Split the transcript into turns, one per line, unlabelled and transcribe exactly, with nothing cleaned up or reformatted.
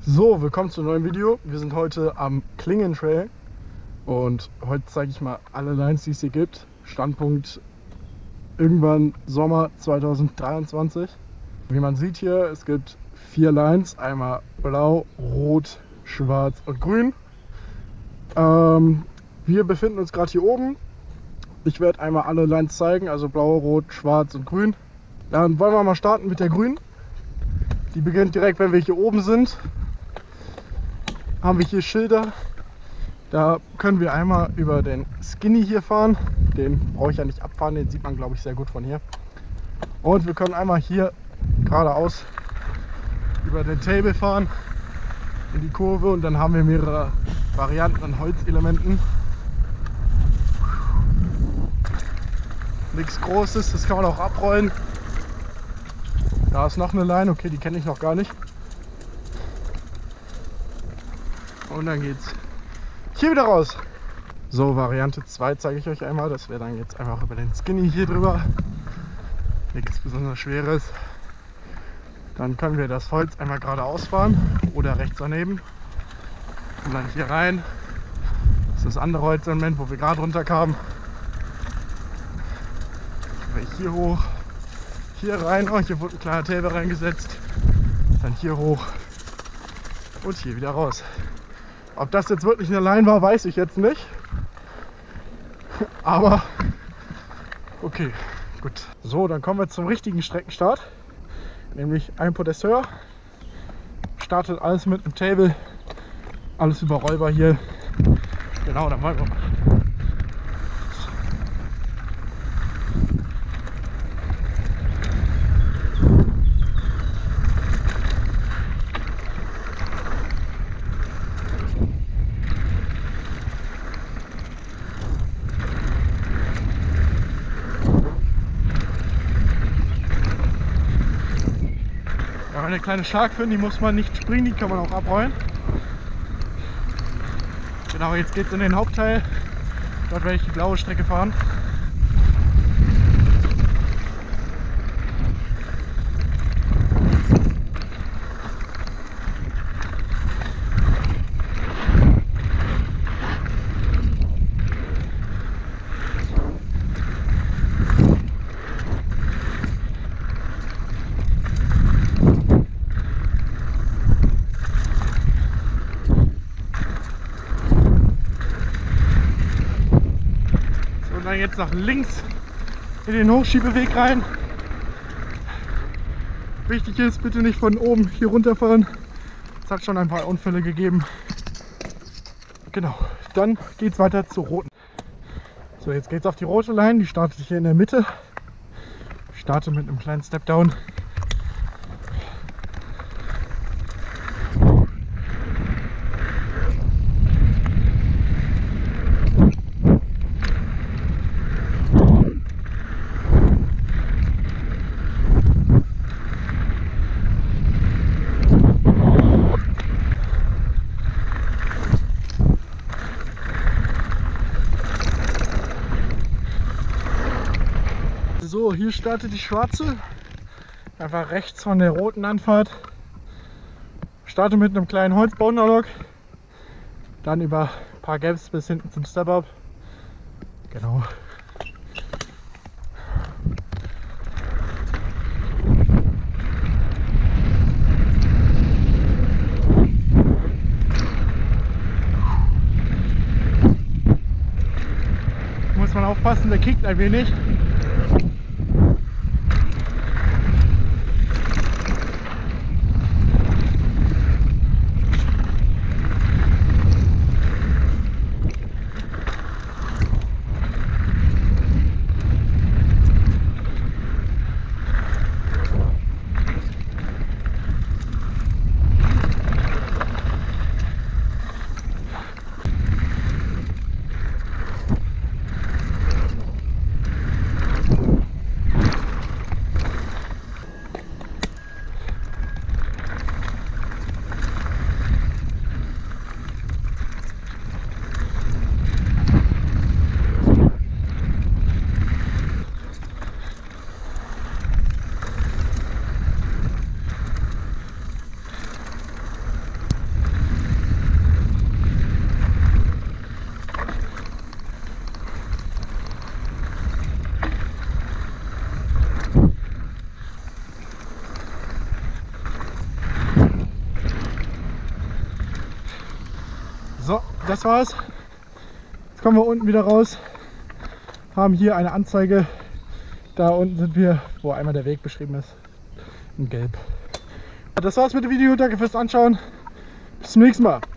So, willkommen zu einem neuen Video. Wir sind heute am Klingen Trail und heute zeige ich mal alle Lines, die es hier gibt. Standpunkt irgendwann Sommer zweitausenddreiundzwanzig. Wie man sieht hier, es gibt vier Lines, einmal blau, rot, schwarz und grün. Ähm, wir befinden uns gerade hier oben. Ich werde einmal alle Lines zeigen, also blau, rot, schwarz und grün. Dann wollen wir mal starten mit der grünen. Die beginnt direkt, wenn wir hier oben sind. Haben wir hier Schilder. Da können wir einmal über den Skinny hier fahren. Den brauche ich ja nicht abfahren, den sieht man, glaube ich, sehr gut von hier. Und wir können einmal hier geradeaus über den Table fahren in die Kurve und dann haben wir mehrere Varianten an Holzelementen. Nichts Großes, das kann man auch abrollen. Da ist noch eine Line, okay, die kenne ich noch gar nicht. Und dann geht's hier wieder raus. So, Variante zwei zeige ich euch einmal. Das wäre dann jetzt einfach über den Skinny hier drüber. Nichts besonders Schweres. Dann können wir das Holz einmal geradeaus fahren oder rechts daneben. Und dann hier rein. Das ist das andere Holzelement, wo wir gerade runterkamen. Hier hoch. Hier rein. Oh, hier wurde ein kleiner Table reingesetzt. Dann hier hoch. Und hier wieder raus. Ob das jetzt wirklich eine Line war, weiß ich jetzt nicht. Aber okay, gut. So, dann kommen wir zum richtigen Streckenstart. Nämlich ein Podest höher. Startet alles mit einem Table. Alles überrollbar hier. Genau, dann wollen wir mal. Eine kleine Schlagfin, die muss man nicht springen, die kann man auch abrollen. Genau, jetzt geht es in den Hauptteil. Dort werde ich die blaue Strecke fahren. Dann jetzt nach links in den Hochschiebeweg rein. Wichtig ist, bitte nicht von oben hier runterfahren. Es hat schon ein paar Unfälle gegeben. Genau, dann geht es weiter zur roten. So, jetzt geht es auf die rote Line. Die startet hier in der Mitte. Ich starte mit einem kleinen Step-Down. So, hier startet die schwarze, einfach rechts von der roten Anfahrt. Starte mit einem kleinen Holzboulderlock, dann über ein paar Gaps bis hinten zum Step-Up. Genau. Muss man aufpassen, der kickt ein wenig. das war's. Jetzt kommen wir unten wieder raus, haben hier eine Anzeige. Da unten sind wir, wo einmal der Weg beschrieben ist, in Gelb. Das war's mit dem Video, danke fürs Anschauen. Bis zum nächsten Mal.